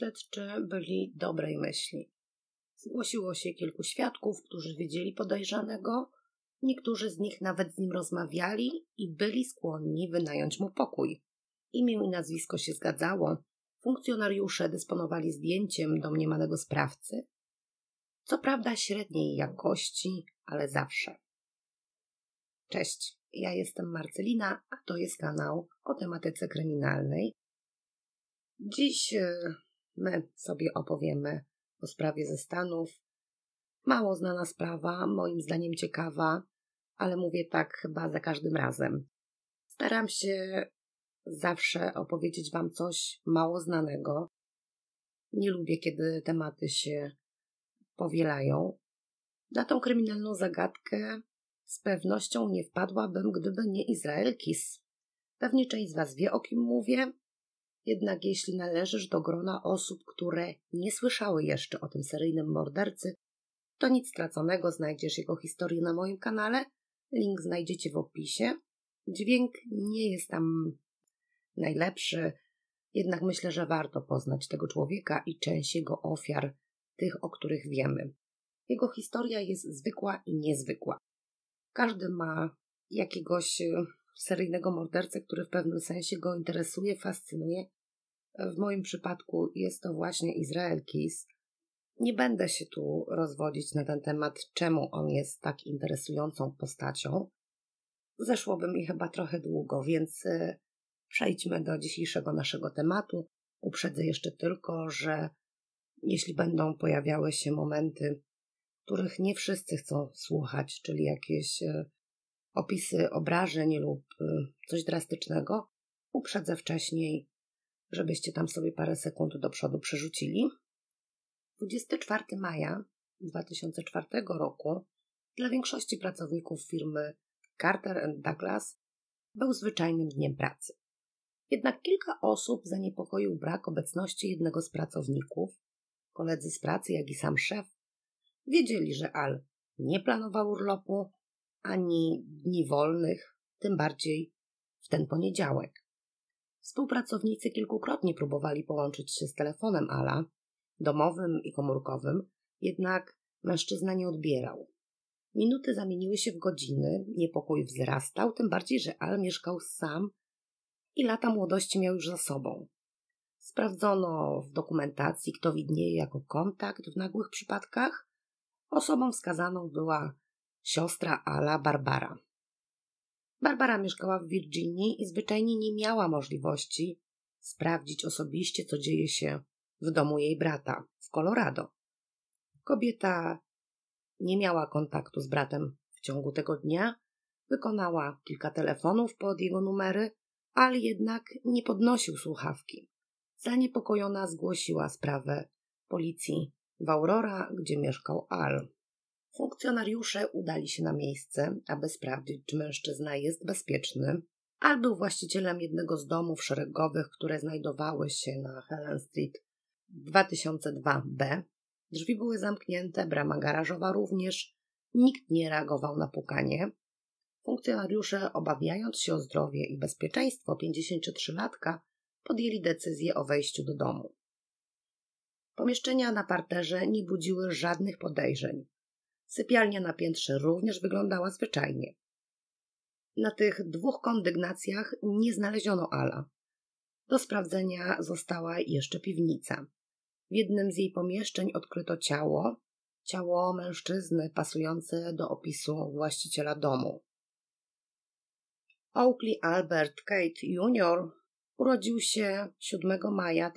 Śledczy byli dobrej myśli. Zgłosiło się kilku świadków, którzy widzieli podejrzanego. Niektórzy z nich nawet z nim rozmawiali i byli skłonni wynająć mu pokój. Imię i nazwisko się zgadzało. Funkcjonariusze dysponowali zdjęciem domniemanego sprawcy. Co prawda średniej jakości, ale zawsze. Cześć, ja jestem Marcelina, a to jest kanał o tematyce kryminalnej. Dziś my sobie opowiemy o sprawie ze Stanów. Mało znana sprawa, moim zdaniem ciekawa, ale mówię tak chyba za każdym razem. Staram się zawsze opowiedzieć Wam coś mało znanego. Nie lubię, kiedy tematy się powielają. Na tą kryminalną zagadkę z pewnością nie wpadłabym, gdyby nie Israel Keys. Pewnie część z Was wie, o kim mówię. Jednak jeśli należysz do grona osób, które nie słyszały jeszcze o tym seryjnym mordercy, to nic straconego, znajdziesz jego historię na moim kanale. Link znajdziecie w opisie. Dźwięk nie jest tam najlepszy, jednak myślę, że warto poznać tego człowieka i część jego ofiar, tych, o których wiemy. Jego historia jest zwykła i niezwykła. Każdy ma jakiegoś seryjnego mordercę, który w pewnym sensie go interesuje, fascynuje. W moim przypadku jest to właśnie Israel Keys. Nie będę się tu rozwodzić na ten temat, czemu on jest tak interesującą postacią. Zeszłoby mi chyba trochę długo, więc przejdźmy do dzisiejszego naszego tematu. Uprzedzę jeszcze tylko, że jeśli będą pojawiały się momenty, których nie wszyscy chcą słuchać, czyli jakieś opisy obrażeń lub coś drastycznego, uprzedzę wcześniej, żebyście tam sobie parę sekund do przodu przerzucili. 24 maja 2004 roku dla większości pracowników firmy Carter & Douglas był zwyczajnym dniem pracy. Jednak kilka osób zaniepokoił brak obecności jednego z pracowników. Koledzy z pracy, jak i sam szef wiedzieli, że Al nie planował urlopu ani dni wolnych, tym bardziej w ten poniedziałek. Współpracownicy kilkukrotnie próbowali połączyć się z telefonem Ala, domowym i komórkowym, jednak mężczyzna nie odbierał. Minuty zamieniły się w godziny, niepokój wzrastał, tym bardziej, że Al mieszkał sam i lata młodości miał już za sobą. Sprawdzono w dokumentacji, kto widnieje jako kontakt w nagłych przypadkach. Osobą wskazaną była siostra Ala, Barbara. Barbara mieszkała w Virginii i zwyczajnie nie miała możliwości sprawdzić osobiście, co dzieje się w domu jej brata w Colorado. Kobieta nie miała kontaktu z bratem w ciągu tego dnia, wykonała kilka telefonów pod jego numery, ale jednak nie podnosił słuchawki. Zaniepokojona zgłosiła sprawę policji w Aurora, gdzie mieszkał Al. Funkcjonariusze udali się na miejsce, aby sprawdzić, czy mężczyzna jest bezpieczny. Al był właścicielem jednego z domów szeregowych, które znajdowały się na Helen Street 2002B. Drzwi były zamknięte, brama garażowa również. Nikt nie reagował na pukanie. Funkcjonariusze, obawiając się o zdrowie i bezpieczeństwo 53-latka, podjęli decyzję o wejściu do domu. Pomieszczenia na parterze nie budziły żadnych podejrzeń. Sypialnia na piętrze również wyglądała zwyczajnie. Na tych dwóch kondygnacjach nie znaleziono Ala. Do sprawdzenia została jeszcze piwnica. W jednym z jej pomieszczeń odkryto ciało mężczyzny pasujące do opisu właściciela domu. Oakley Albert Kate Jr. urodził się 7 maja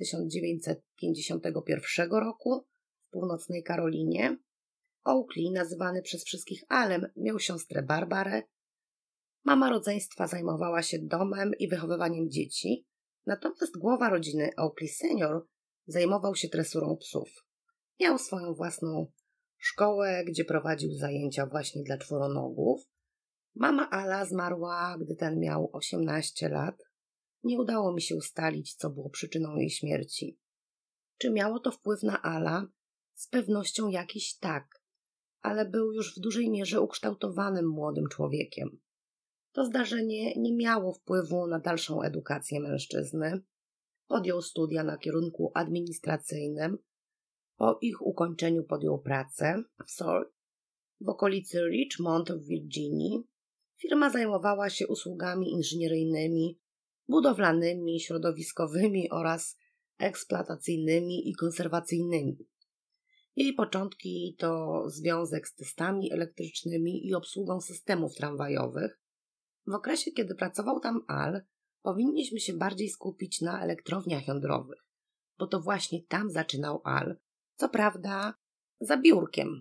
1951 roku w północnej Karolinie. Oakley, nazywany przez wszystkich Alem, miał siostrę Barbarę. Mama rodzeństwa zajmowała się domem i wychowywaniem dzieci, natomiast głowa rodziny Oakley senior zajmował się tresurą psów. Miał swoją własną szkołę, gdzie prowadził zajęcia właśnie dla czworonogów. Mama Ala zmarła, gdy ten miał 18 lat. Nie udało mi się ustalić, co było przyczyną jej śmierci. Czy miało to wpływ na Ala? Z pewnością jakiś tak, ale był już w dużej mierze ukształtowanym młodym człowiekiem. To zdarzenie nie miało wpływu na dalszą edukację mężczyzny. Podjął studia na kierunku administracyjnym. Po ich ukończeniu podjął pracę w Salt w okolicy Richmond w Virginii. Firma zajmowała się usługami inżynieryjnymi, budowlanymi, środowiskowymi oraz eksploatacyjnymi i konserwacyjnymi. Jej początki to związek z testami elektrycznymi i obsługą systemów tramwajowych. W okresie, kiedy pracował tam Al, powinniśmy się bardziej skupić na elektrowniach jądrowych, bo to właśnie tam zaczynał Al, co prawda za biurkiem.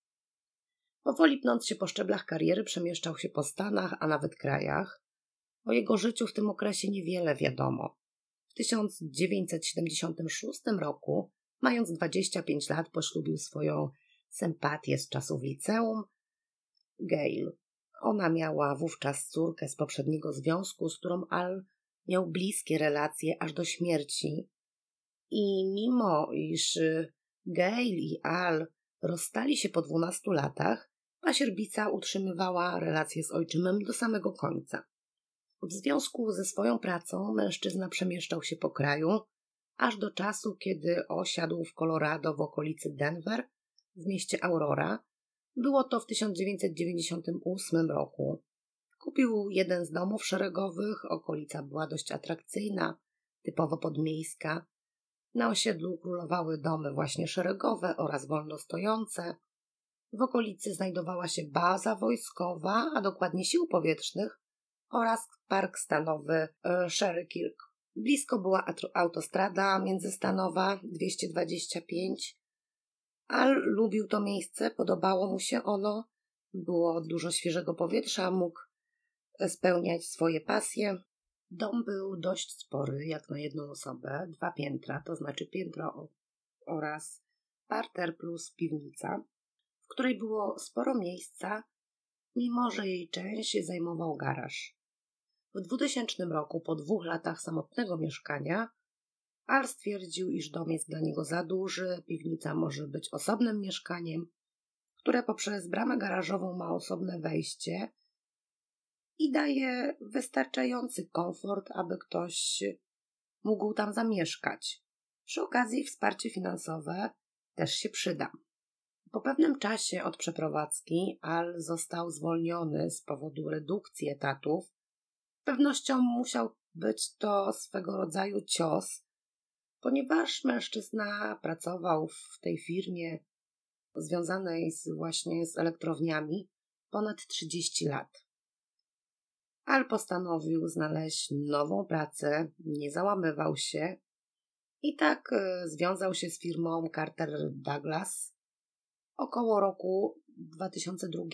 Powoli pnąc się po szczeblach kariery przemieszczał się po Stanach, a nawet krajach. O jego życiu w tym okresie niewiele wiadomo. W 1976 roku, mając 25 lat, poślubił swoją sympatię z czasów liceum, Gail. Ona miała wówczas córkę z poprzedniego związku, z którą Al miał bliskie relacje aż do śmierci. I mimo iż Gail i Al rozstali się po 12 latach, pasierbica utrzymywała relacje z ojczymem do samego końca. W związku ze swoją pracą mężczyzna przemieszczał się po kraju, aż do czasu, kiedy osiadł w Colorado w okolicy Denver, w mieście Aurora. Było to w 1998 roku. Kupił jeden z domów szeregowych, okolica była dość atrakcyjna, typowo podmiejska. Na osiedlu królowały domy właśnie szeregowe oraz wolno stojące. W okolicy znajdowała się baza wojskowa, a dokładnie sił powietrznych oraz park stanowy Cherokee. Blisko była autostrada międzystanowa 225. Al lubił to miejsce, podobało mu się ono, było dużo świeżego powietrza, mógł spełniać swoje pasje. Dom był dość spory, jak na jedną osobę, 2 piętra, to znaczy piętro oraz parter plus piwnica, w której było sporo miejsca, mimo że jej część zajmował garaż. W 2000 roku, po 2 latach samotnego mieszkania, Al stwierdził, iż dom jest dla niego za duży, piwnica może być osobnym mieszkaniem, które poprzez bramę garażową ma osobne wejście i daje wystarczający komfort, aby ktoś mógł tam zamieszkać. Przy okazji wsparcie finansowe też się przyda. Po pewnym czasie od przeprowadzki Al został zwolniony z powodu redukcji etatów. Z pewnością musiał być to swego rodzaju cios, ponieważ mężczyzna pracował w tej firmie związanej właśnie z elektrowniami ponad 30 lat. Al postanowił znaleźć nową pracę, nie załamywał się i tak związał się z firmą Carter Douglas około roku 2002.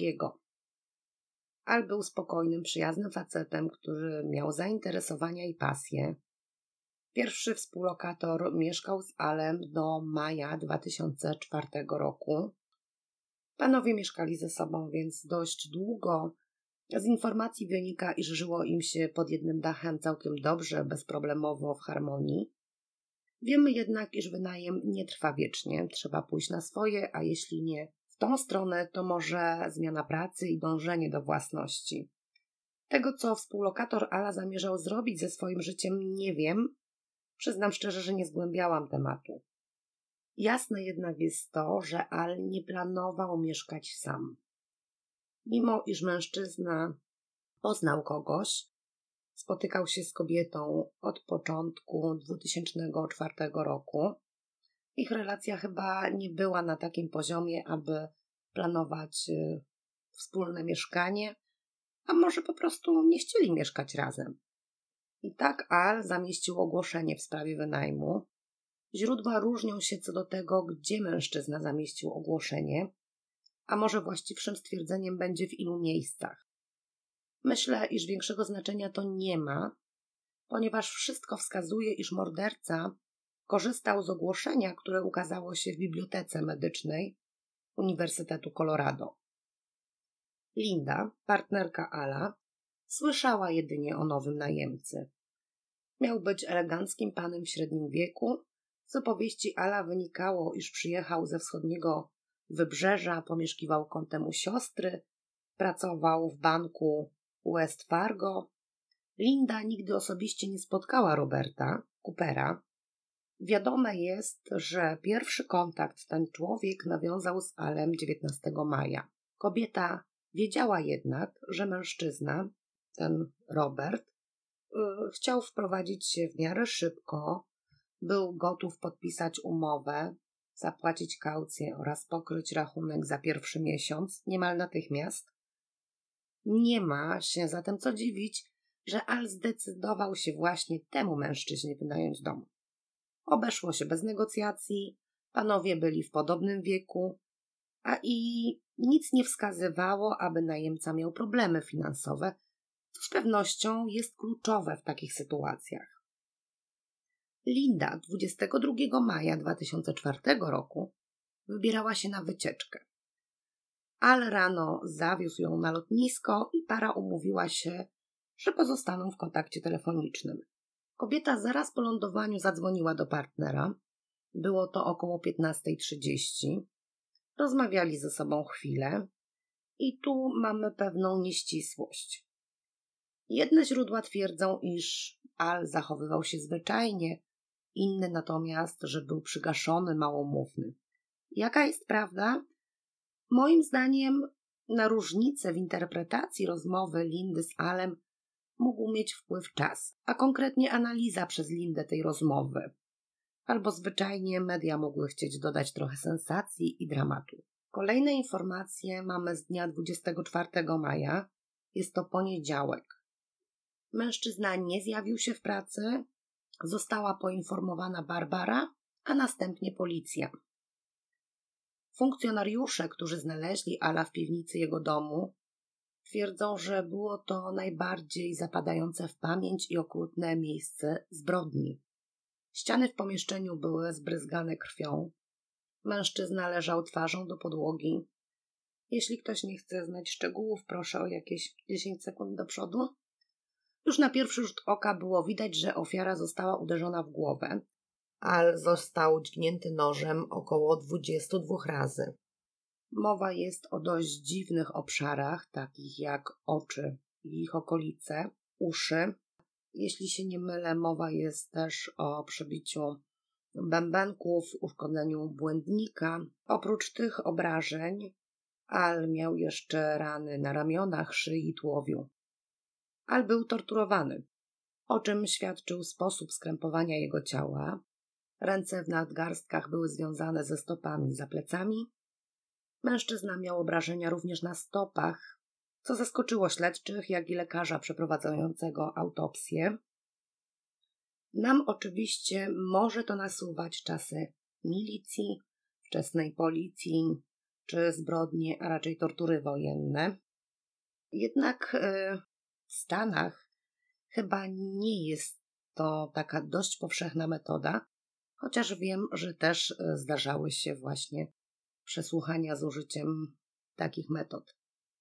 Al był spokojnym, przyjaznym facetem, który miał zainteresowania i pasje. Pierwszy współlokator mieszkał z Alem do maja 2004 roku. Panowie mieszkali ze sobą, więc dość długo. Z informacji wynika, iż żyło im się pod jednym dachem całkiem dobrze, bezproblemowo, w harmonii. Wiemy jednak, iż wynajem nie trwa wiecznie, trzeba pójść na swoje, a jeśli nie w tą stronę, to może zmiana pracy i dążenie do własności. Tego, co współlokator Ala zamierzał zrobić ze swoim życiem, nie wiem. Przyznam szczerze, że nie zgłębiałam tematu. Jasne jednak jest to, że Al nie planował mieszkać sam. Mimo iż mężczyzna poznał kogoś, spotykał się z kobietą od początku 2004 roku, ich relacja chyba nie była na takim poziomie, aby planować wspólne mieszkanie, a może po prostu nie chcieli mieszkać razem. I tak Al zamieścił ogłoszenie w sprawie wynajmu. Źródła różnią się co do tego, gdzie mężczyzna zamieścił ogłoszenie, a może właściwszym stwierdzeniem będzie w ilu miejscach. Myślę, iż większego znaczenia to nie ma, ponieważ wszystko wskazuje, iż morderca korzystał z ogłoszenia, które ukazało się w Bibliotece Medycznej Uniwersytetu Colorado. Linda, partnerka Ala, słyszała jedynie o nowym najemcy. Miał być eleganckim panem w średnim wieku. Z opowieści Ala wynikało, iż przyjechał ze wschodniego wybrzeża, pomieszkiwał kątem u siostry, pracował w banku West Fargo. Linda nigdy osobiście nie spotkała Roberta Coopera. Wiadome jest, że pierwszy kontakt ten człowiek nawiązał z Alem 19 maja. Kobieta wiedziała jednak, że mężczyzna, ten Robert, chciał wprowadzić się w miarę szybko, był gotów podpisać umowę, zapłacić kaucję oraz pokryć rachunek za pierwszy miesiąc niemal natychmiast. Nie ma się zatem co dziwić, że Al zdecydował się właśnie temu mężczyźnie wynająć dom. Obeszło się bez negocjacji, panowie byli w podobnym wieku, a i nic nie wskazywało, aby najemca miał problemy finansowe, co z pewnością jest kluczowe w takich sytuacjach. Linda 22 maja 2004 roku wybierała się na wycieczkę. Al rano zawiózł ją na lotnisko i para umówiła się, że pozostaną w kontakcie telefonicznym. Kobieta zaraz po lądowaniu zadzwoniła do partnera. Było to około 15:30. Rozmawiali ze sobą chwilę i tu mamy pewną nieścisłość. Jedne źródła twierdzą, iż Al zachowywał się zwyczajnie, inne natomiast, że był przygaszony, małomówny. Jaka jest prawda? Moim zdaniem na różnicę w interpretacji rozmowy Lindy z Alem mógł mieć wpływ czas, a konkretnie analiza przez Lindę tej rozmowy. Albo zwyczajnie media mogły chcieć dodać trochę sensacji i dramatu. Kolejne informacje mamy z dnia 24 maja. Jest to poniedziałek. Mężczyzna nie zjawił się w pracy. Została poinformowana Barbara, a następnie policja. Funkcjonariusze, którzy znaleźli Ala w piwnicy jego domu, twierdzą, że było to najbardziej zapadające w pamięć i okrutne miejsce zbrodni. Ściany w pomieszczeniu były zbryzgane krwią. Mężczyzna leżał twarzą do podłogi. Jeśli ktoś nie chce znać szczegółów, proszę o jakieś 10 sekund do przodu. Już na pierwszy rzut oka było widać, że ofiara została uderzona w głowę. Al został dźgnięty nożem około 22 razy. Mowa jest o dość dziwnych obszarach, takich jak oczy i ich okolice, uszy. Jeśli się nie mylę, mowa jest też o przebiciu bębenków, uszkodzeniu błędnika. Oprócz tych obrażeń Al miał jeszcze rany na ramionach, szyi i tułowiu. Al był torturowany, o czym świadczył sposób skrępowania jego ciała. Ręce w nadgarstkach były związane ze stopami za plecami. Mężczyzna miał obrażenia również na stopach, co zaskoczyło śledczych, jak i lekarza przeprowadzającego autopsję. Nam oczywiście może to nasuwać czasy milicji, wczesnej policji czy zbrodnie, a raczej tortury wojenne. Jednak w Stanach chyba nie jest to taka dość powszechna metoda, chociaż wiem, że też zdarzały się właśnie przesłuchania z użyciem takich metod.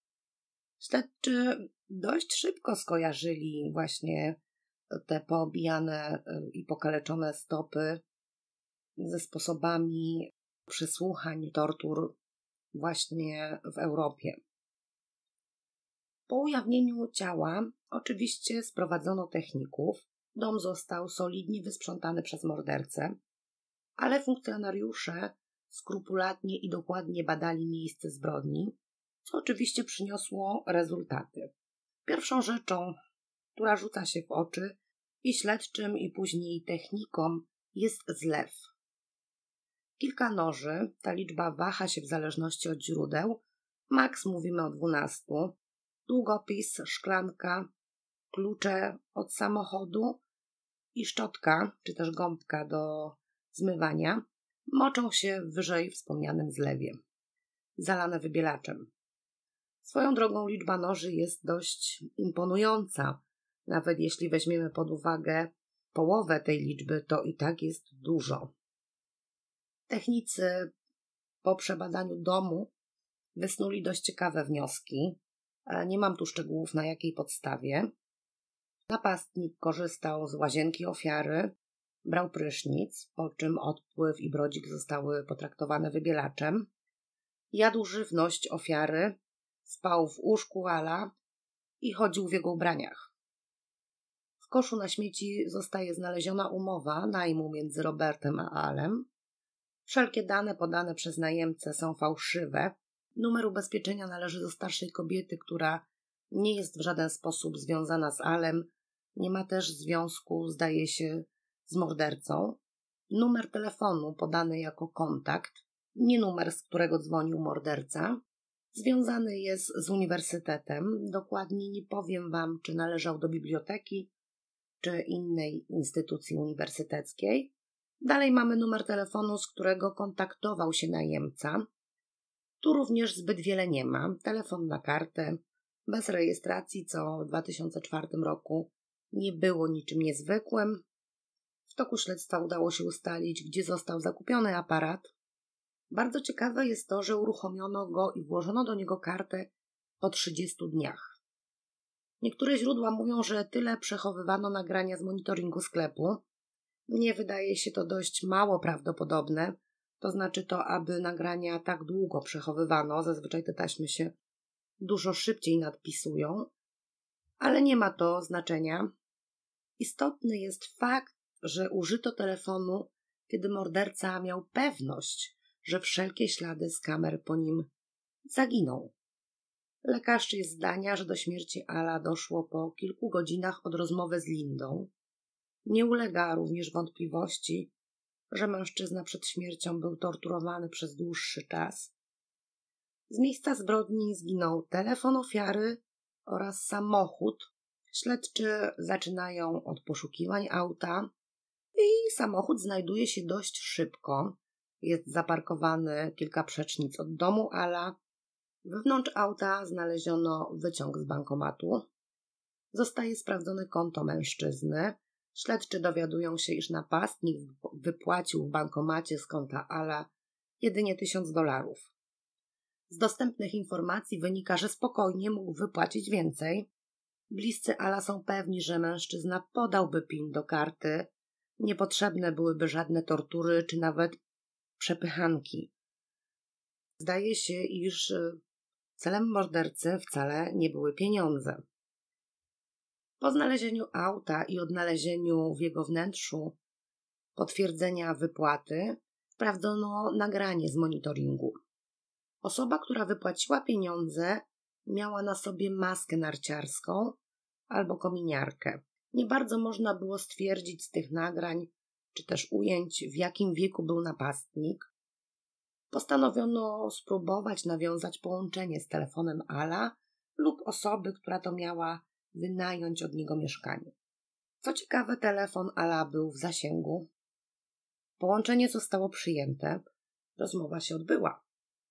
Śledczy dość szybko skojarzyli właśnie te poobijane i pokaleczone stopy ze sposobami przesłuchań, tortur właśnie w Europie. Po ujawnieniu ciała oczywiście sprowadzono techników. Dom został solidnie wysprzątany przez mordercę, ale funkcjonariusze skrupulatnie i dokładnie badali miejsce zbrodni, co oczywiście przyniosło rezultaty. Pierwszą rzeczą, która rzuca się w oczy i śledczym, i później technikom, jest zlew. Kilka noży, ta liczba waha się w zależności od źródeł, maks mówimy o 12, długopis, szklanka, klucze od samochodu i szczotka, czy też gąbka do zmywania, moczą się w wyżej wspomnianym zlewie, zalane wybielaczem. Swoją drogą liczba noży jest dość imponująca. Nawet jeśli weźmiemy pod uwagę połowę tej liczby, to i tak jest dużo. Technicy po przebadaniu domu wysnuli dość ciekawe wnioski. Nie mam tu szczegółów, na jakiej podstawie. Napastnik korzystał z łazienki ofiary, brał prysznic, po czym odpływ i brodzik zostały potraktowane wybielaczem. Jadł żywność ofiary, spał w łóżku Ala i chodził w jego ubraniach. W koszu na śmieci zostaje znaleziona umowa najmu między Robertem a Alem. Wszelkie dane podane przez najemcę są fałszywe. Numer ubezpieczenia należy do starszej kobiety, która nie jest w żaden sposób związana z Alem, nie ma też związku, zdaje się, z mordercą. Numer telefonu podany jako kontakt, nie numer, z którego dzwonił morderca, związany jest z uniwersytetem. Dokładnie nie powiem Wam, czy należał do biblioteki, czy innej instytucji uniwersyteckiej. Dalej mamy numer telefonu, z którego kontaktował się najemca. Tu również zbyt wiele nie ma. Telefon na kartę, bez rejestracji, co w 2004 roku nie było niczym niezwykłym. W toku śledztwa udało się ustalić, gdzie został zakupiony aparat. Bardzo ciekawe jest to, że uruchomiono go i włożono do niego kartę po 30 dniach. Niektóre źródła mówią, że tyle przechowywano nagrania z monitoringu sklepu. Mnie wydaje się to dość mało prawdopodobne. To znaczy to, aby nagrania tak długo przechowywano. Zazwyczaj te taśmy się dużo szybciej nadpisują, ale nie ma to znaczenia. Istotny jest fakt, że użyto telefonu, kiedy morderca miał pewność, że wszelkie ślady z kamer po nim zaginą. Lekarz jest zdania, że do śmierci Ala doszło po kilku godzinach od rozmowy z Lindą. Nie ulega również wątpliwości, że mężczyzna przed śmiercią był torturowany przez dłuższy czas. Z miejsca zbrodni zginął telefon ofiary oraz samochód. Śledczy zaczynają od poszukiwań auta i samochód znajduje się dość szybko. Jest zaparkowany kilka przecznic od domu Ala. Wewnątrz auta znaleziono wyciąg z bankomatu. Zostaje sprawdzone konto mężczyzny. Śledczy dowiadują się, iż napastnik wypłacił w bankomacie z konta Ala jedynie $1000. Z dostępnych informacji wynika, że spokojnie mógł wypłacić więcej. Bliscy Ala są pewni, że mężczyzna podałby PIN do karty. Niepotrzebne byłyby żadne tortury czy nawet przepychanki. Zdaje się, iż celem mordercy wcale nie były pieniądze. Po znalezieniu auta i odnalezieniu w jego wnętrzu potwierdzenia wypłaty sprawdzono nagranie z monitoringu. Osoba, która wypłaciła pieniądze, miała na sobie maskę narciarską albo kominiarkę. Nie bardzo można było stwierdzić z tych nagrań, czy też ujęć, w jakim wieku był napastnik. Postanowiono spróbować nawiązać połączenie z telefonem Ala lub osoby, która to miała wynająć od niego mieszkanie. Co ciekawe, telefon Ala był w zasięgu. Połączenie zostało przyjęte. Rozmowa się odbyła.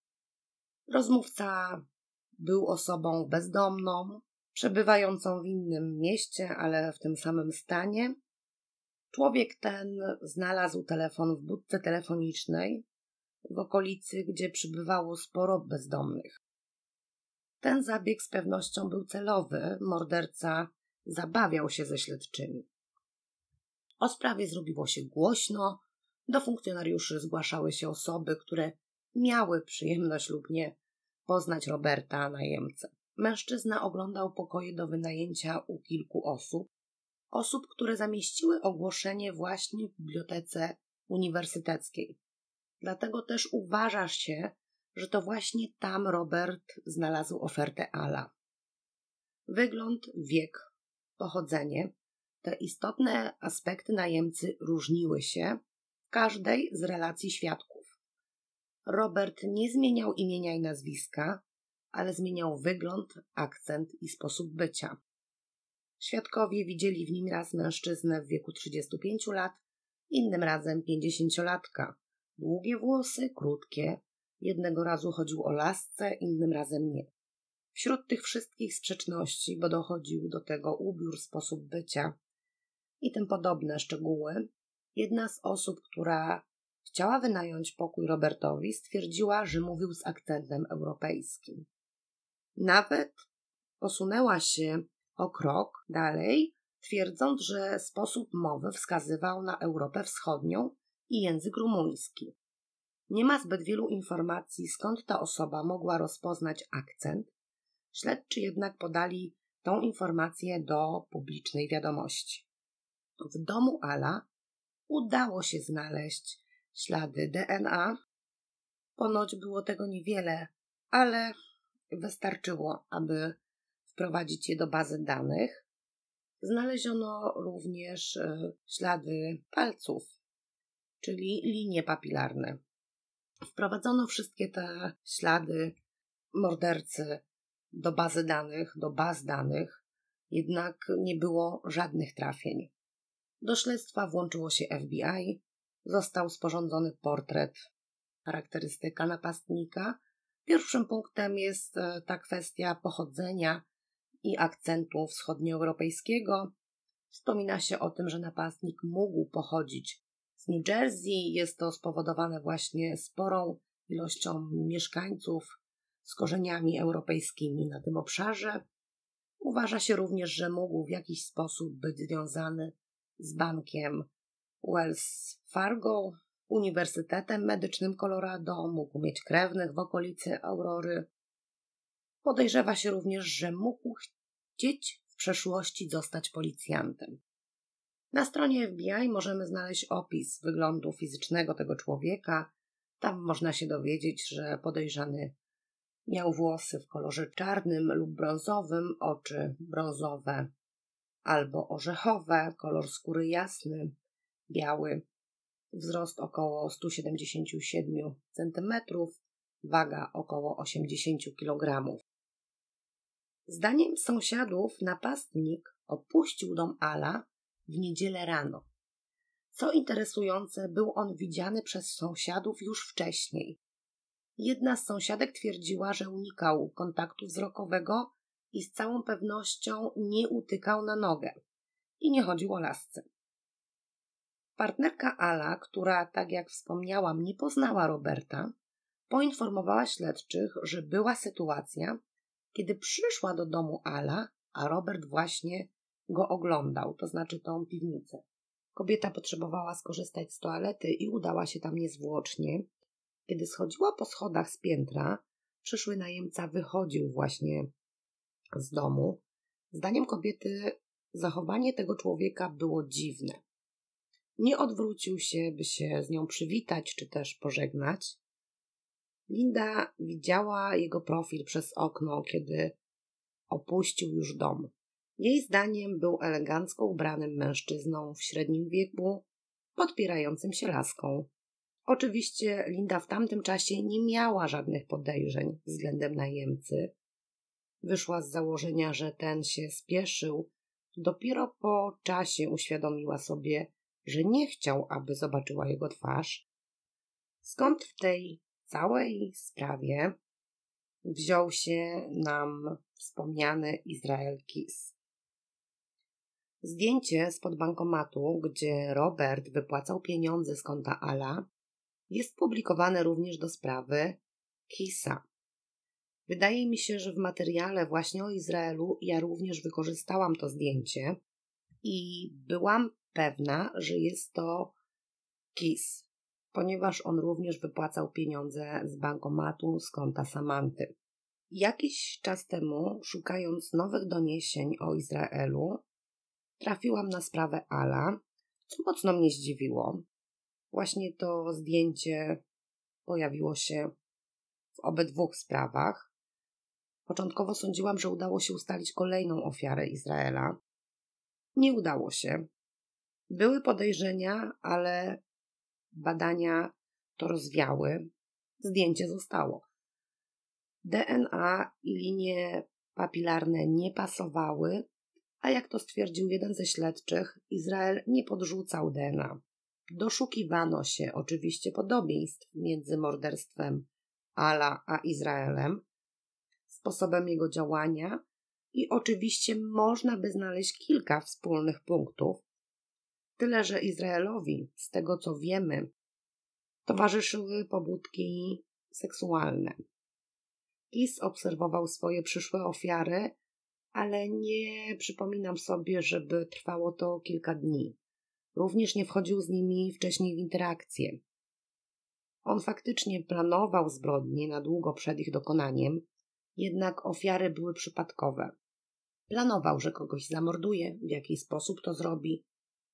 Rozmówca był osobą bezdomną, przebywającą w innym mieście, ale w tym samym stanie. Człowiek ten znalazł telefon w budce telefonicznej w okolicy, gdzie przybywało sporo bezdomnych. Ten zabieg z pewnością był celowy. Morderca zabawiał się ze śledczymi. O sprawie zrobiło się głośno. Do funkcjonariuszy zgłaszały się osoby, które miały przyjemność lub nie poznać Roberta, najemcę. Mężczyzna oglądał pokoje do wynajęcia u kilku osób, które zamieściły ogłoszenie właśnie w bibliotece uniwersyteckiej. Dlatego też uważa się, że to właśnie tam Robert znalazł ofertę Ala. Wygląd, wiek, pochodzenie, te istotne aspekty najemcy różniły się w każdej z relacji świadków. Robert nie zmieniał imienia i nazwiska, ale zmieniał wygląd, akcent i sposób bycia. Świadkowie widzieli w nim raz mężczyznę w wieku 35 lat, innym razem 50-latka. Długie włosy, krótkie. Jednego razu chodził o lasce, innym razem nie. Wśród tych wszystkich sprzeczności, bo dochodził do tego ubiór, sposób bycia i tym podobne szczegóły, jedna z osób, która chciała wynająć pokój Robertowi, stwierdziła, że mówił z akcentem europejskim. Nawet posunęła się o krok dalej, twierdząc, że sposób mowy wskazywał na Europę Wschodnią i język rumuński. Nie ma zbyt wielu informacji, skąd ta osoba mogła rozpoznać akcent. Śledczy jednak podali tą informację do publicznej wiadomości. W domu Ala udało się znaleźć ślady DNA. Ponoć było tego niewiele, ale wystarczyło, aby wprowadzić je do bazy danych. Znaleziono również ślady palców, czyli linie papilarne. Wprowadzono wszystkie te ślady mordercy do bazy danych, do baz danych, jednak nie było żadnych trafień. Do śledztwa włączyło się FBI, został sporządzony portret, charakterystyka napastnika. Pierwszym punktem jest ta kwestia pochodzenia i akcentu wschodnioeuropejskiego. Wspomina się o tym, że napastnik mógł pochodzić z New Jersey. Jest to spowodowane właśnie sporą ilością mieszkańców z korzeniami europejskimi na tym obszarze. Uważa się również, że mógł w jakiś sposób być związany z bankiem Wells Fargo, Uniwersytetem Medycznym Colorado, mógł mieć krewnych w okolicy Aurory. Podejrzewa się również, że mógł chcieć w przeszłości zostać policjantem. Na stronie FBI możemy znaleźć opis wyglądu fizycznego tego człowieka. Tam można się dowiedzieć, że podejrzany miał włosy w kolorze czarnym lub brązowym, oczy brązowe albo orzechowe, kolor skóry jasny, biały, wzrost około 177 cm, waga około 80 kg. Zdaniem sąsiadów napastnik opuścił dom Ala w niedzielę rano. Co interesujące, był on widziany przez sąsiadów już wcześniej. Jedna z sąsiadek twierdziła, że unikał kontaktu wzrokowego i z całą pewnością nie utykał na nogę i nie chodził o lasce. Partnerka Ala, która, tak jak wspomniałam, nie poznała Roberta, poinformowała śledczych, że była sytuacja, kiedy przyszła do domu Ala, a Robert właśnie go oglądał, to znaczy tą piwnicę. Kobieta potrzebowała skorzystać z toalety i udała się tam niezwłocznie. Kiedy schodziła po schodach z piętra, przyszły najemca wychodził właśnie z domu. Zdaniem kobiety zachowanie tego człowieka było dziwne. Nie odwrócił się, by się z nią przywitać czy też pożegnać. Linda widziała jego profil przez okno, kiedy opuścił już dom. Jej zdaniem był elegancko ubranym mężczyzną w średnim wieku, podpierającym się laską. Oczywiście Linda w tamtym czasie nie miała żadnych podejrzeń względem najemcy. Wyszła z założenia, że ten się spieszył. Dopiero po czasie uświadomiła sobie, że nie chciał, aby zobaczyła jego twarz. Skąd w tej całej sprawie wziął się nam wspomniany Israel Keys? Zdjęcie spod bankomatu, gdzie Robert wypłacał pieniądze z konta Ala, jest publikowane również do sprawy Keysa. Wydaje mi się, że w materiale właśnie o Izraelu ja również wykorzystałam to zdjęcie i byłam pewna, że jest to Keys, ponieważ on również wypłacał pieniądze z bankomatu z konta Samanty. Jakiś czas temu, szukając nowych doniesień o Izraelu, trafiłam na sprawę Ala, co mocno mnie zdziwiło. Właśnie to zdjęcie pojawiło się w obydwu sprawach. Początkowo sądziłam, że udało się ustalić kolejną ofiarę Izraela. Nie udało się. Były podejrzenia, ale badania to rozwiały. Zdjęcie zostało. DNA i linie papilarne nie pasowały, a jak to stwierdził jeden ze śledczych, Izrael nie podrzucał DNA. Doszukiwano się oczywiście podobieństw między morderstwem Ala a Izraelem, sposobem jego działania i oczywiście można by znaleźć kilka wspólnych punktów. Tyle, że Izraelowi, z tego co wiemy, towarzyszyły pobudki seksualne. Keys obserwował swoje przyszłe ofiary, ale nie przypominam sobie, żeby trwało to kilka dni. Również nie wchodził z nimi wcześniej w interakcję. On faktycznie planował zbrodnie na długo przed ich dokonaniem, jednak ofiary były przypadkowe. Planował, że kogoś zamorduje, w jaki sposób to zrobi.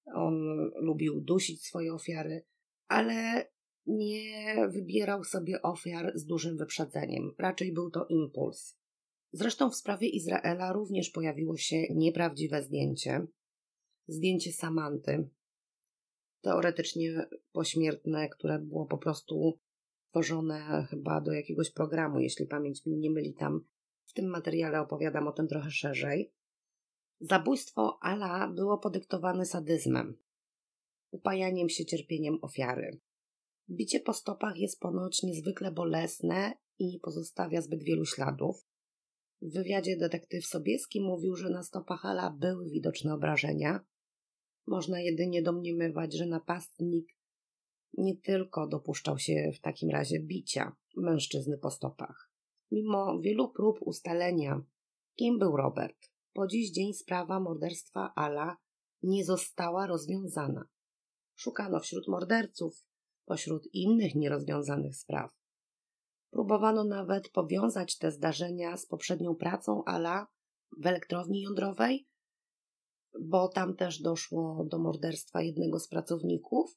On lubił dusić swoje ofiary, ale nie wybierał sobie ofiar z dużym wyprzedzeniem. Raczej był to impuls. Zresztą w sprawie Izraela również pojawiło się nieprawdziwe zdjęcie. Zdjęcie Samanty. Teoretycznie pośmiertne, które było po prostu tworzone chyba do jakiegoś programu, jeśli pamięć mnie nie myli. Tam w tym materiale opowiadam o tym trochę szerzej. Zabójstwo Ala było podyktowane sadyzmem, upajaniem się cierpieniem ofiary. Bicie po stopach jest ponoć niezwykle bolesne i nie pozostawia zbyt wielu śladów. W wywiadzie detektyw Sobieski mówił, że na stopach Ala były widoczne obrażenia. Można jedynie domniemywać, że napastnik nie tylko dopuszczał się w takim razie bicia mężczyzny po stopach. Mimo wielu prób ustalenia, kim był Robert, po dziś dzień sprawa morderstwa Ala nie została rozwiązana. Szukano wśród morderców, pośród innych nierozwiązanych spraw. Próbowano nawet powiązać te zdarzenia z poprzednią pracą Ala w elektrowni jądrowej, bo tam też doszło do morderstwa jednego z pracowników.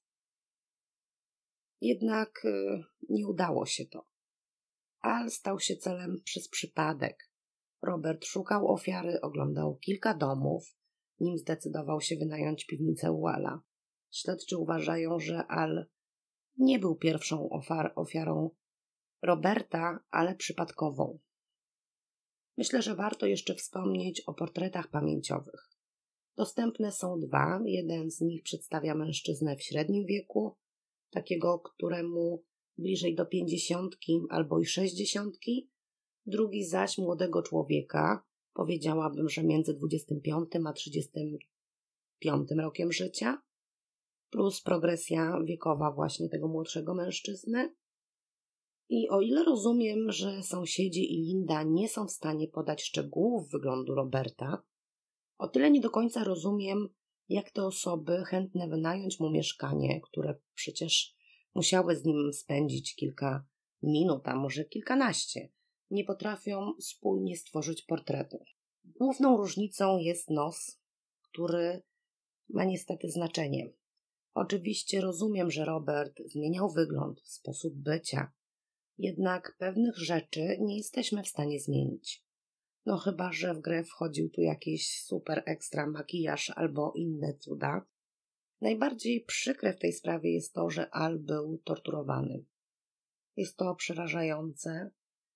Jednak nie udało się to. Al stał się celem przez przypadek. Robert szukał ofiary, oglądał kilka domów, nim zdecydował się wynająć piwnicę u Ala. Śledczy uważają, że Al nie był pierwszą ofiarą Roberta, ale przypadkową. Myślę, że warto jeszcze wspomnieć o portretach pamięciowych. Dostępne są dwa. Jeden z nich przedstawia mężczyznę w średnim wieku, takiego, któremu bliżej do 50 albo i 60. Drugi zaś młodego człowieka, powiedziałabym, że między 25 a 35 rokiem życia, plus progresja wiekowa właśnie tego młodszego mężczyzny. I o ile rozumiem, że sąsiedzi i Linda nie są w stanie podać szczegółów wyglądu Roberta, o tyle nie do końca rozumiem, jak te osoby chętne wynająć mu mieszkanie, które przecież musiały z nim spędzić kilka minut, a może kilkanaście, nie potrafią spójnie stworzyć portretu. Główną różnicą jest nos, który ma niestety znaczenie. Oczywiście rozumiem, że Robert zmieniał wygląd, sposób bycia, jednak pewnych rzeczy nie jesteśmy w stanie zmienić. No chyba, że w grę wchodził tu jakiś super ekstra makijaż albo inne cuda. Najbardziej przykre w tej sprawie jest to, że Al był torturowany. Jest to przerażające.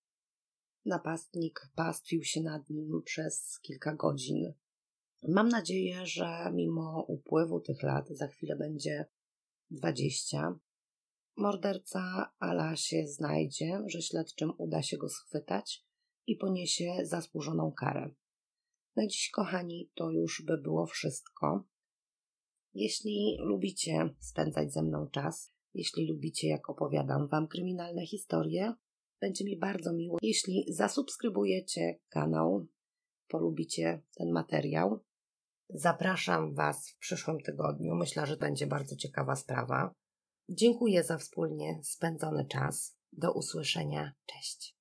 Napastnik pastwił się nad nim przez kilka godzin. Mam nadzieję, że mimo upływu tych lat, za chwilę będzie 20, morderca Ala się znajdzie, że śledczym uda się go schwytać i poniesie zasłużoną karę. Na dziś, kochani, to już by było wszystko. Jeśli lubicie spędzać ze mną czas, jeśli lubicie, jak opowiadam wam kryminalne historie, będzie mi bardzo miło, jeśli zasubskrybujecie kanał, polubicie ten materiał. Zapraszam was w przyszłym tygodniu. Myślę, że będzie bardzo ciekawa sprawa. Dziękuję za wspólnie spędzony czas. Do usłyszenia. Cześć.